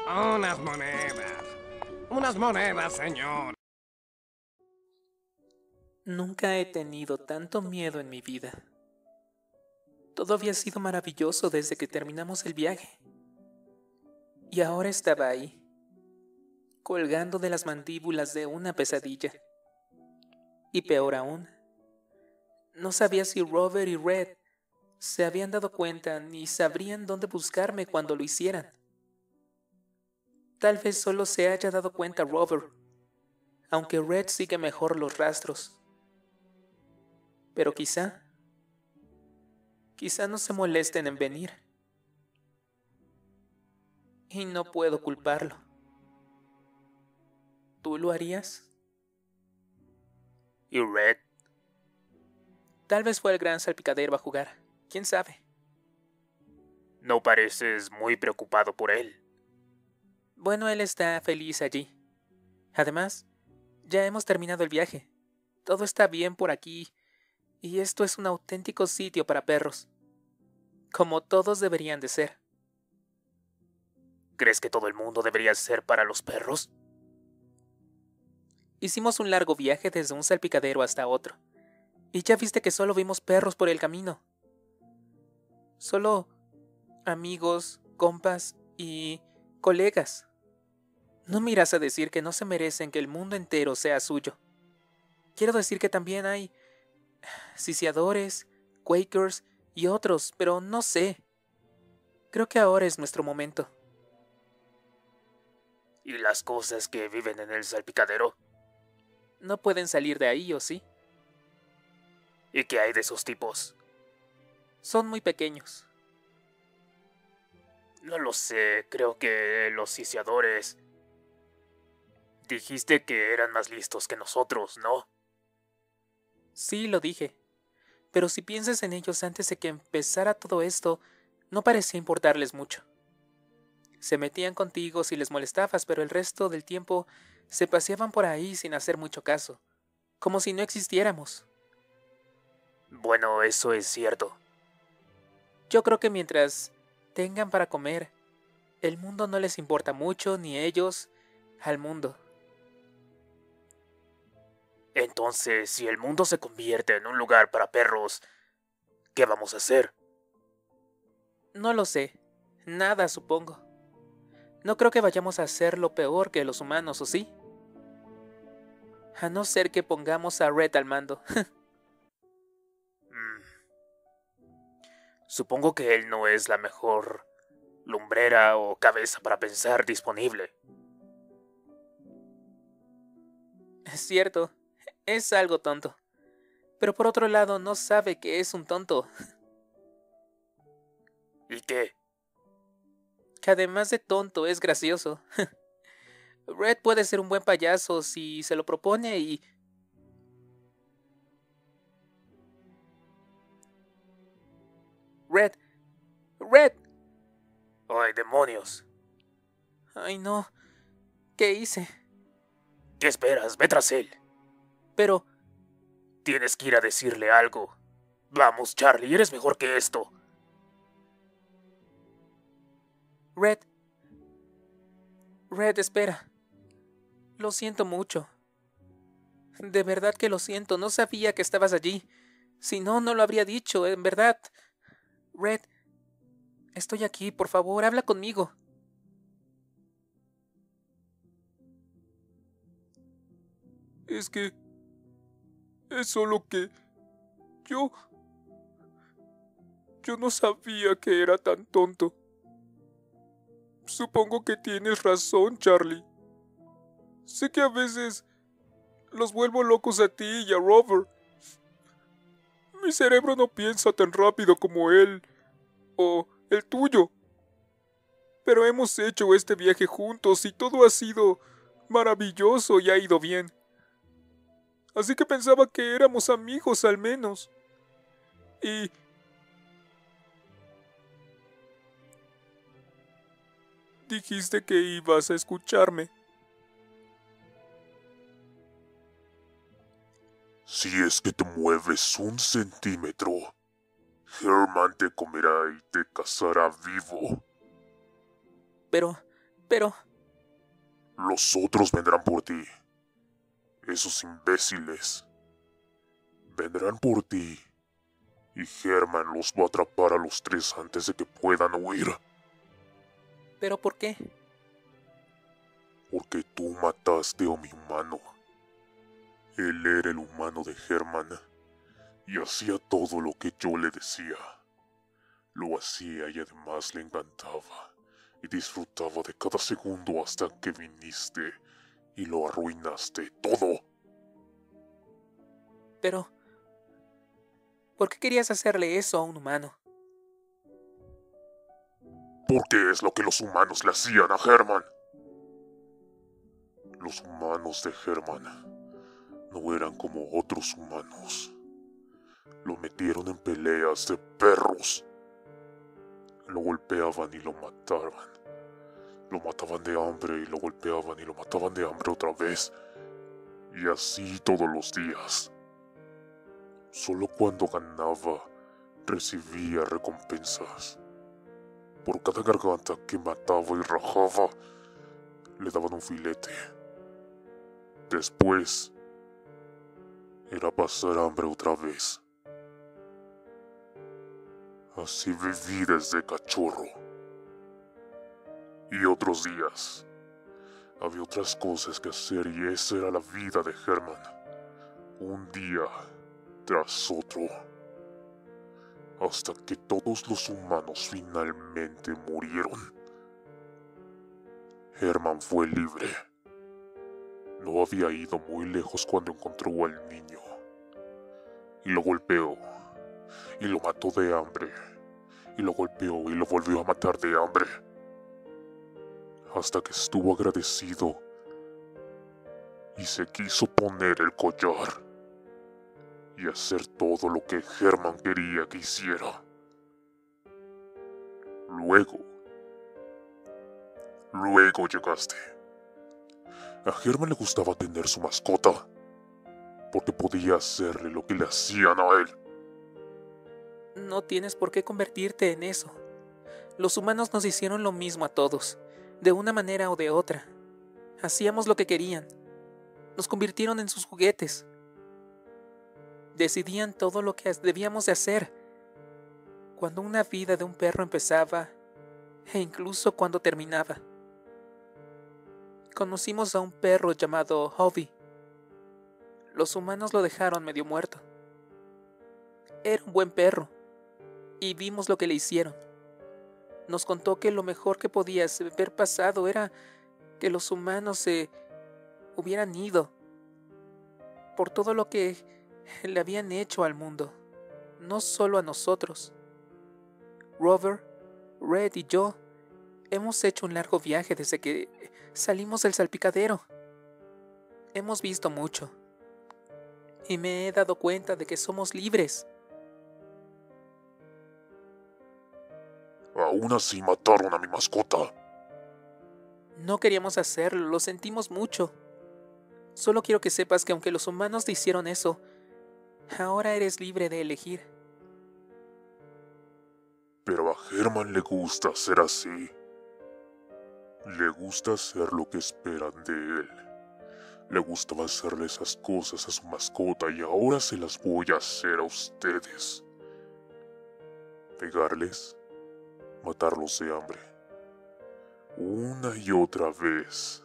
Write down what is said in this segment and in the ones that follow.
Unas monedas. Unas monedas, señor. Nunca he tenido tanto miedo en mi vida. Todo había sido maravilloso desde que terminamos el viaje. Y ahora estaba ahí, colgando de las mandíbulas de una pesadilla. Y peor aún, no sabía si Robert y Red se habían dado cuenta ni sabrían dónde buscarme cuando lo hicieran. Tal vez solo se haya dado cuenta Robert, aunque Red sigue mejor los rastros. Pero quizá no se molesten en venir. Y no puedo culparlo. ¿Tú lo harías? ¿Y Red? Tal vez fue el gran salpicadero a jugar. ¿Quién sabe? No pareces muy preocupado por él. Bueno, él está feliz allí. Además, ya hemos terminado el viaje. Todo está bien por aquí. Y esto es un auténtico sitio para perros. Como todos deberían de ser. ¿Crees que todo el mundo debería ser para los perros? Hicimos un largo viaje desde un salpicadero hasta otro. Y ya viste que solo vimos perros por el camino. Solo amigos, compas y colegas. No miras a decir que no se merecen que el mundo entero sea suyo. Quiero decir que también hay sitiadores, quakers y otros, pero no sé. Creo que ahora es nuestro momento. ¿Y las cosas que viven en el salpicadero? No pueden salir de ahí, ¿o sí? ¿Y qué hay de esos tipos? Son muy pequeños. No lo sé, creo que los sitiadores... Dijiste que eran más listos que nosotros, ¿no? Sí, lo dije. Pero si piensas en ellos antes de que empezara todo esto, no parecía importarles mucho. Se metían contigo si les molestabas, pero el resto del tiempo se paseaban por ahí sin hacer mucho caso, como si no existiéramos. Bueno, eso es cierto. Yo creo que mientras tengan para comer, el mundo no les importa mucho, ni ellos al mundo. Entonces, si el mundo se convierte en un lugar para perros, ¿qué vamos a hacer? No lo sé. Nada, supongo. No creo que vayamos a hacer lo peor que los humanos, ¿o sí? A no ser que pongamos a Red al mando. Supongo que él no es la mejor lumbrera o cabeza para pensar disponible. Es cierto, es algo tonto. Pero por otro lado, no sabe que es un tonto. ¿Y qué? Que además de tonto, es gracioso. Red puede ser un buen payaso si se lo propone y... Red. Red. ¡Ay, demonios! Ay, no. ¿Qué hice? ¿Qué esperas? Ve tras él. Pero... Tienes que ir a decirle algo. Vamos, Charlie, eres mejor que esto. Red. Red, espera. Lo siento mucho. De verdad que lo siento. No sabía que estabas allí. Si no, no lo habría dicho, en verdad. Red. Estoy aquí, por favor, habla conmigo. Es que... Es solo que... Yo... Yo no sabía que era tan tonto. Supongo que tienes razón, Charlie. Sé que a veces los vuelvo locos a ti y a Robert. Mi cerebro no piensa tan rápido como él, o el tuyo. Pero hemos hecho este viaje juntos y todo ha sido maravilloso y ha ido bien. Así que pensaba que éramos amigos al menos. Y... Dijiste que ibas a escucharme. Si es que te mueves un centímetro, Herman te comerá y te cazará vivo. Pero... Pero... Los otros vendrán por ti. Esos imbéciles. Vendrán por ti. Y Herman los va a atrapar a los tres antes de que puedan huir. ¿Pero por qué? Porque tú mataste a mi humano. Él era el humano de Herman. Y hacía todo lo que yo le decía. Lo hacía y además le encantaba. Y disfrutaba de cada segundo hasta que viniste y lo arruinaste todo. Pero... ¿por qué querías hacerle eso a un humano? Porque es lo que los humanos le hacían a Herman. Los humanos de Herman no eran como otros humanos. Lo metieron en peleas de perros. Lo golpeaban y lo mataban. Lo mataban de hambre y lo golpeaban y lo mataban de hambre otra vez. Y así todos los días. Solo cuando ganaba, recibía recompensas. Por cada garganta que mataba y rajaba, le daban un filete. Después, era pasar hambre otra vez. Así viví desde cachorro. Y otros días, había otras cosas que hacer y esa era la vida de Herman. Un día tras otro, hasta que todos los humanos finalmente murieron. Herman fue libre. No había ido muy lejos cuando encontró al niño. Y lo golpeó. Y lo mató de hambre. Y lo golpeó y lo volvió a matar de hambre. Hasta que estuvo agradecido. Y se quiso poner el collar. Y hacer todo lo que Herman quería que hiciera. Luego llegaste. A Herman le gustaba tener su mascota, porque podía hacerle lo que le hacían a él. No tienes por qué convertirte en eso. Los humanos nos hicieron lo mismo a todos, de una manera o de otra. Hacíamos lo que querían. Nos convirtieron en sus juguetes. Decidían todo lo que debíamos de hacer. Cuando una vida de un perro empezaba, e incluso cuando terminaba. Conocimos a un perro llamado Hobby. Los humanos lo dejaron medio muerto. Era un buen perro, y vimos lo que le hicieron. Nos contó que lo mejor que podía haber pasado era que los humanos se hubieran ido por todo lo que le habían hecho al mundo, no solo a nosotros. Rover, Red y yo hemos hecho un largo viaje desde que salimos del salpicadero. Hemos visto mucho y me he dado cuenta de que somos libres. Aún así mataron a mi mascota. No queríamos hacerlo, lo sentimos mucho. Solo quiero que sepas que aunque los humanos te hicieron eso, ahora eres libre de elegir. Pero a Herman le gusta ser así. Le gusta hacer lo que esperan de él. Le gustaba hacerle esas cosas a su mascota y ahora se las voy a hacer a ustedes. Pegarles, matarlos de hambre. Una y otra vez.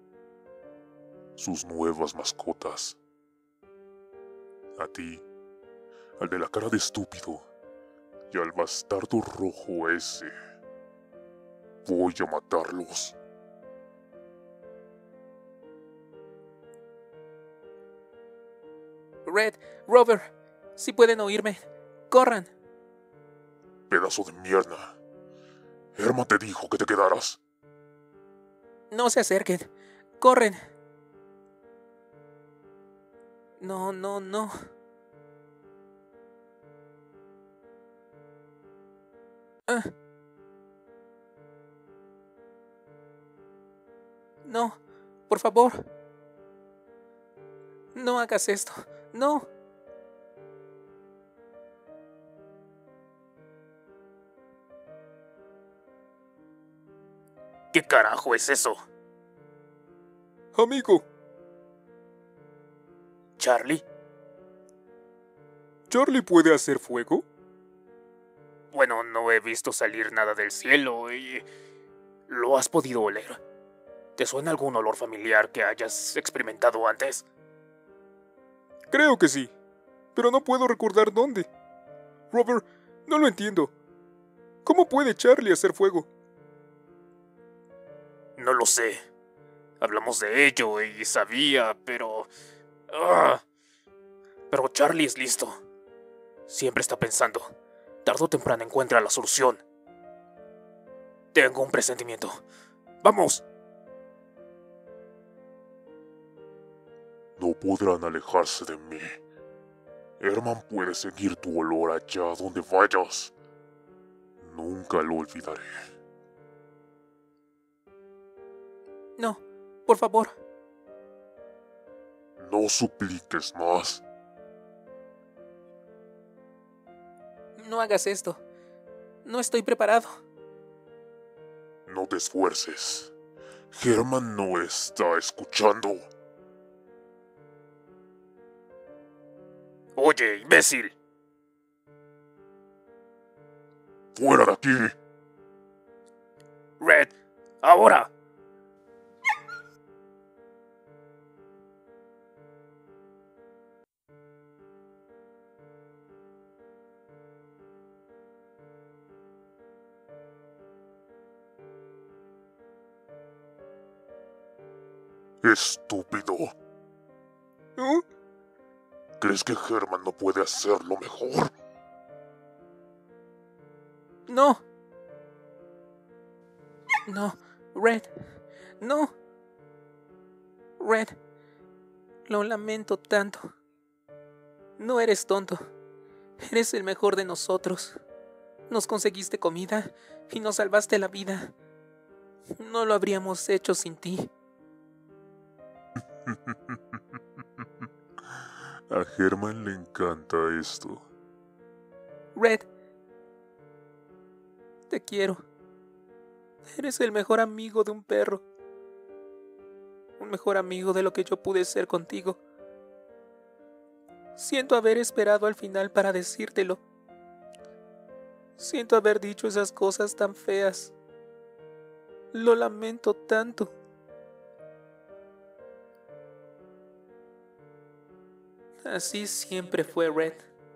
Sus nuevas mascotas. A ti, al de la cara de estúpido, y al bastardo rojo ese. Voy a matarlos. Red, Rover, si pueden oírme, corran. Pedazo de mierda. Herman te dijo que te quedaras. No se acerquen, corren. No. No, por favor. No hagas esto, no. ¿Qué carajo es eso? Amigo, ¿Charlie? ¿Charlie puede hacer fuego? Bueno, no he visto salir nada del cielo y... ¿Lo has podido oler? ¿Te suena algún olor familiar que hayas experimentado antes? Creo que sí, pero no puedo recordar dónde. Robert, no lo entiendo. ¿Cómo puede Charlie hacer fuego? No lo sé. Hablamos de ello y sabía, pero... Pero Charlie es listo. Siempre está pensando. Tarde o temprano encuentra la solución. Tengo un presentimiento. ¡Vamos! No podrán alejarse de mí. Herman puede seguir tu olor allá donde vayas. Nunca lo olvidaré. No, por favor. No supliques más. No hagas esto. No estoy preparado. No te esfuerces. Herman no está escuchando. Oye, imbécil. ¡Fuera de aquí! Red, ahora. Estúpido. ¿Oh? ¿Crees que Herman no puede hacerlo mejor? No. No, Red. No. Red. Lo lamento tanto. No eres tonto. Eres el mejor de nosotros. Nos conseguiste comida y nos salvaste la vida. No lo habríamos hecho sin ti. A Herman le encanta esto. Red. Te quiero. Eres el mejor amigo de un perro. Un mejor amigo de lo que yo pude ser contigo. Siento haber esperado al final para decírtelo. Siento haber dicho esas cosas tan feas. Lo lamento tanto. Así siempre fue Red.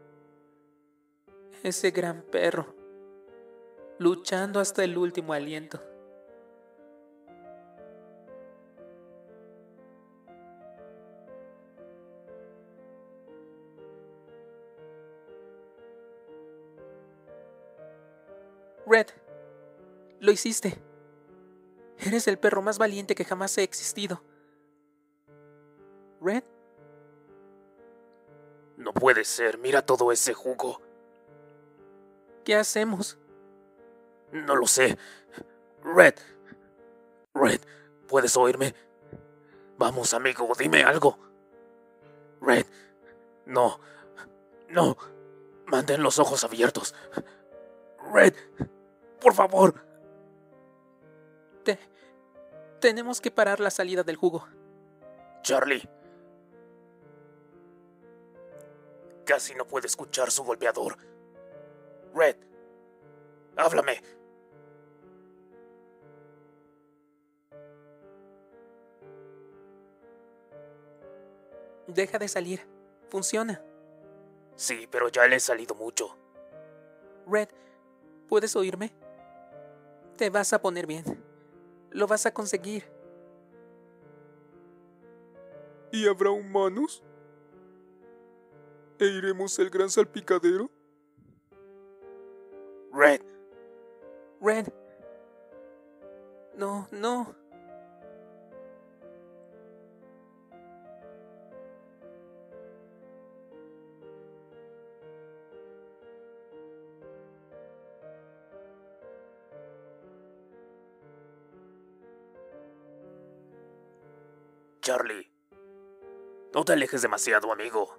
Ese gran perro. Luchando hasta el último aliento. Red, lo hiciste. Eres el perro más valiente que jamás he existido. Red, No puede ser, mira todo ese jugo. ¿qué hacemos? No lo sé. Red. Red, ¿puedes oírme? Vamos, amigo, dime algo. Red. No. No. Mantén los ojos abiertos. Red. Por favor. Tenemos que parar la salida del jugo. Charlie. Casi no puede escuchar su golpeador. Red. Háblame. Deja de salir. Funciona. Sí, pero ya le he salido mucho. Red, ¿puedes oírme? Te vas a poner bien. Lo vas a conseguir. ¿Y habrá humanos? ¿E iremos al gran salpicadero? Red. Red. No, no. Charlie. No te alejes demasiado, amigo.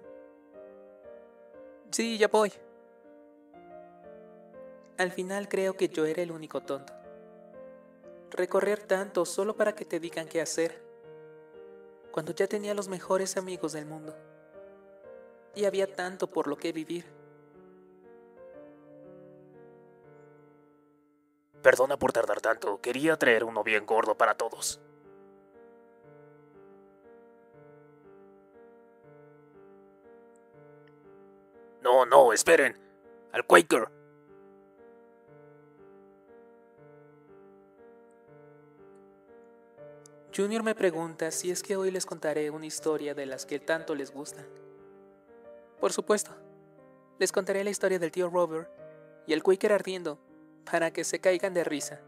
Sí, ya voy. Al final creo que yo era el único tonto. recorrer tanto solo para que te digan qué hacer, cuando ya tenía los mejores amigos del mundo y había tanto por lo que vivir. Perdona por tardar tanto, quería traer uno bien gordo para todos. No, esperen. Al Quaker. Junior me pregunta si es que hoy les contaré una historia de las que tanto les gustan. Por supuesto, les contaré la historia del tío Robert y el Quaker ardiendo para que se caigan de risa.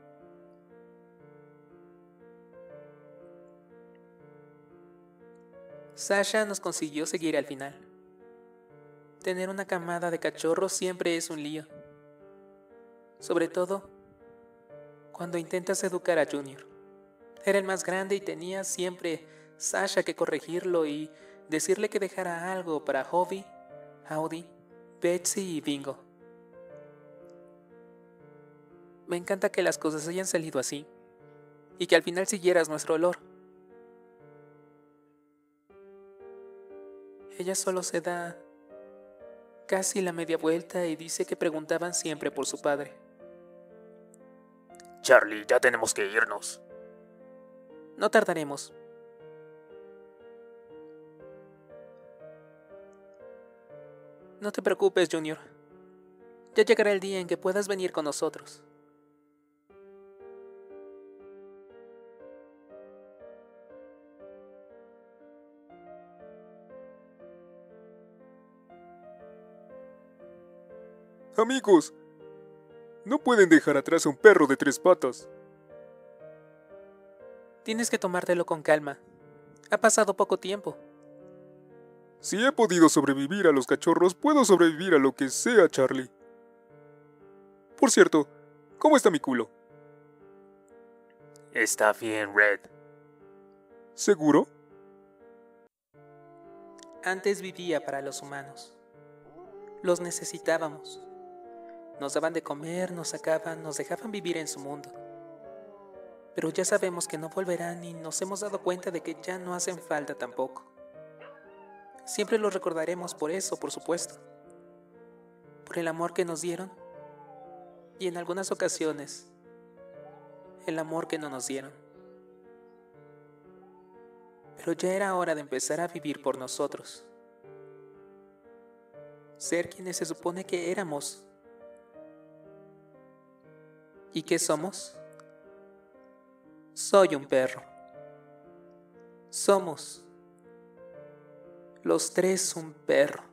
Sasha nos consiguió seguir al final. Tener una camada de cachorros siempre es un lío. Sobre todo, cuando intentas educar a Junior. Era el más grande y tenía siempre Sasha que corregirlo y decirle que dejara algo para Hobby, Audi, Betsy y Bingo. Me encanta que las cosas hayan salido así y que al final siguieras nuestro olor. Ella solo se da casi la media vuelta y dice que preguntaban siempre por su padre. Charlie, ya tenemos que irnos. No tardaremos. No te preocupes, Junior. Ya llegará el día en que puedas venir con nosotros. Amigos, no pueden dejar atrás a un perro de 3 patas. Tienes que tomártelo con calma. Ha pasado poco tiempo. Si he podido sobrevivir a los cachorros, puedo sobrevivir a lo que sea, Charlie. Por cierto, ¿cómo está mi culo? Está bien, Red. ¿Seguro? Antes vivía para los humanos. Los necesitábamos. Nos daban de comer, nos sacaban, nos dejaban vivir en su mundo. Pero ya sabemos que no volverán y nos hemos dado cuenta de que ya no hacen falta tampoco. Siempre los recordaremos por eso, por supuesto. Por el amor que nos dieron y en algunas ocasiones, el amor que no nos dieron. Pero ya era hora de empezar a vivir por nosotros. Ser quienes se supone que éramos. ¿Y qué somos? Soy un perro. Somos los tres un perro.